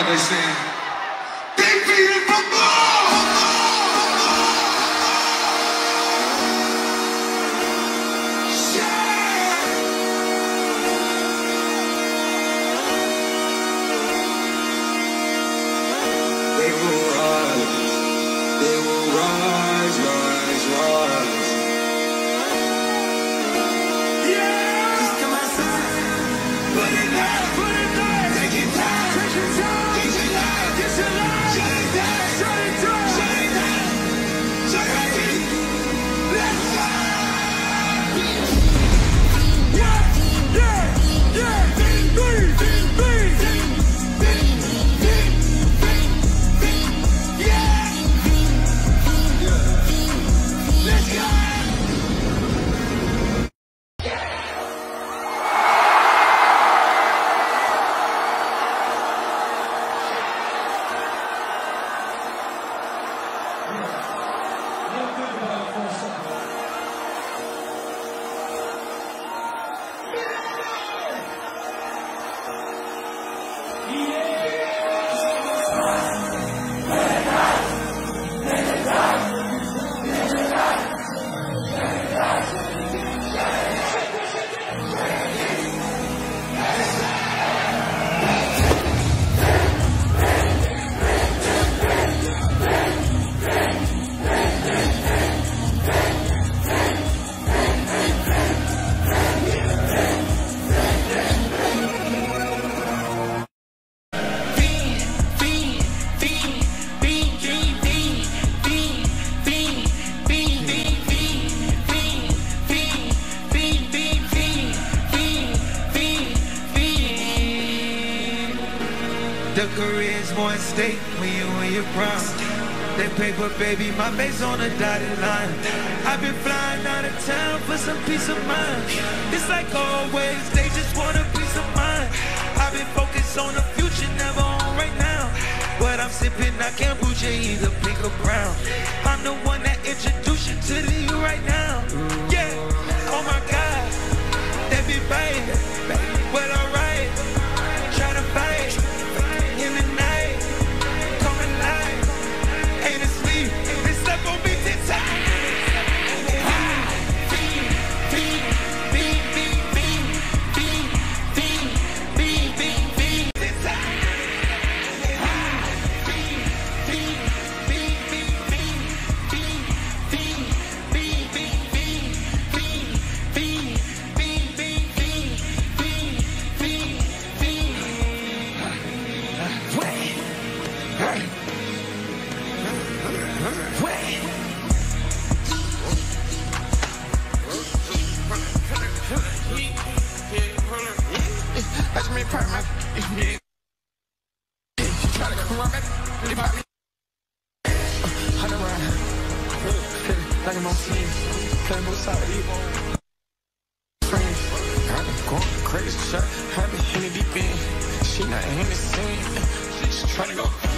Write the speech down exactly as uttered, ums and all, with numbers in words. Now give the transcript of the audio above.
like they saying, they feeding for more. They will rise, they will rise, rise, rise. Yeah! Just come outside, put it down, put it down. Take your time, take your time. Get your life, get your life. Shut it down, shut it down, shut it down. Shut it down. Let's go! Yeah, yeah, yeah. Bing, bing, bing, bing. The career's more at stake when you in your prime. That paper, baby, my face on a dotted line. I've been flying out of town for some peace of mind. It's like always, they just want a peace of mind. I've been focused on the future, never on right now. But I'm sipping, I can't kombucha, either pink or brown. I'm the one that introduced you to the you right now. Yeah, oh my God, that be bad. Well, alright, try to fight. In the night, come alive, ain't asleep, they slept on me ten times. That's me, partner. You try to come around, leave out me. Hunt around, like I'm on team, playing both sides. Friends, I've been going crazy, shot, I've been in the deep end. She not in the scene, she just trying to go.